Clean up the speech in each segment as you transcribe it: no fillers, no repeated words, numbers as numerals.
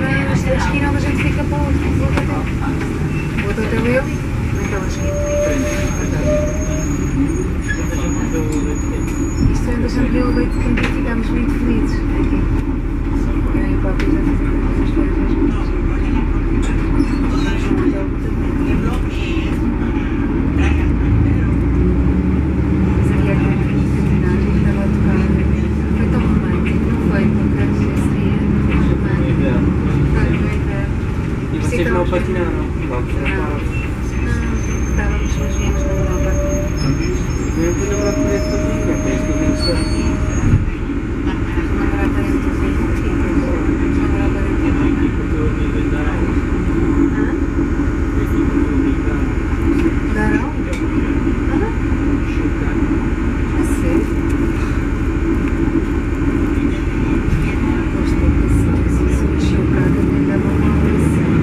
para a esquina onde a gente fica para o outro hotel. O outro hotel é ali, naquela esquina. Isto é onde a gente vê o leite quente e ficámos muito felizes aqui. Eu e o papo já fizemos essas coisas juntos. Vocês não patinaram? Não, estávamos, mas viemos na Europa. Eu fui namorar com ele também, é por isso que eu vim só. Namorar para dentro do vinho. Namorar para dentro do vinho. E porque eu ouvi bem dar aulas. Hã? Eu vi porque eu ouvi dar aulas. Dar aulas? Hã? Chocar. A sério? Gostei de ser, se sou chocada, me dava uma lição.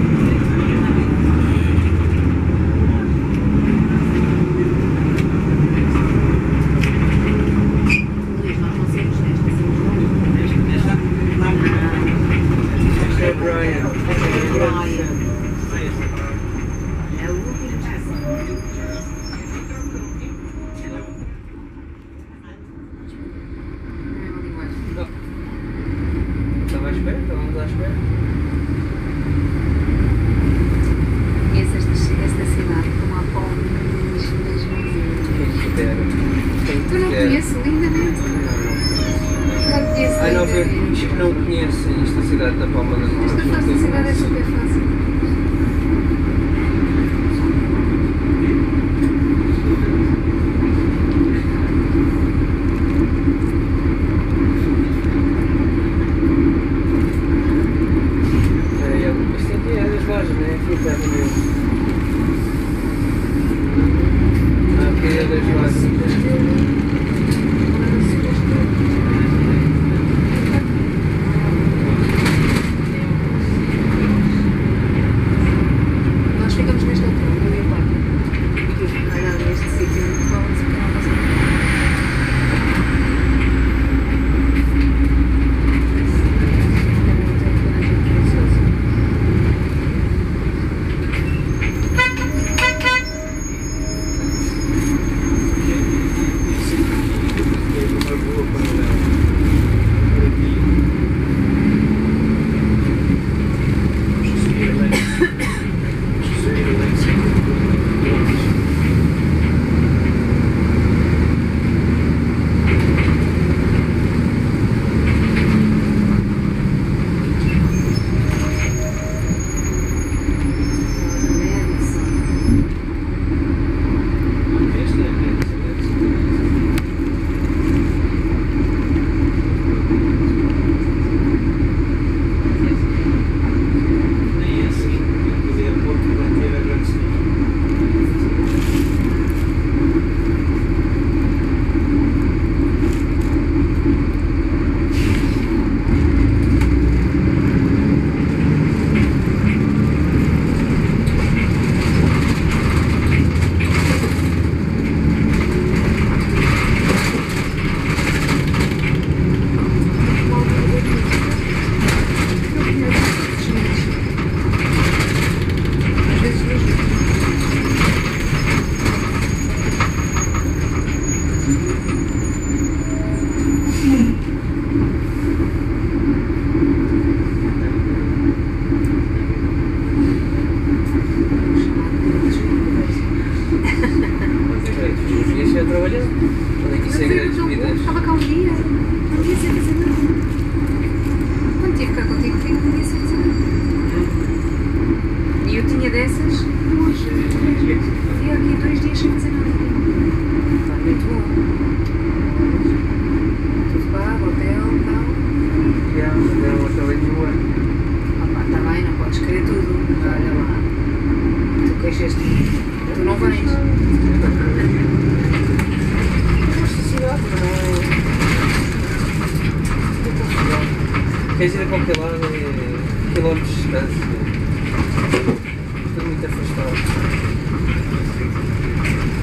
Estávamos à espera. Conheço esta cidade como a pau Tu não conheces lindamente? Não conheço lindamente. Não conheço esta cidade da Palma das Mãos. Esta cidade é super fácil. Isto aqui é das lojas, não é? Aqui está mesmo. Aqui é das lojas. Nós ficamos neste hotel, eu e o pai. E eu fico olhando neste sítio e falamos o que não passa. Estava cá um dia, não podia ser fazer nada. Quando tive cá contigo, não podia ser fazer nada. E eu tinha dessas hoje. Havia aqui 2 dias sem fazer nada. Está muito bom. Tudo pago, hotel, tal. É um hotel em Newark. Opa, está bem, não podes querer tudo. Olha lá. Tu queixas-te. Tu não vens. Queres ir a qualquer lado e quilómetros de distância? Estou muito afastado.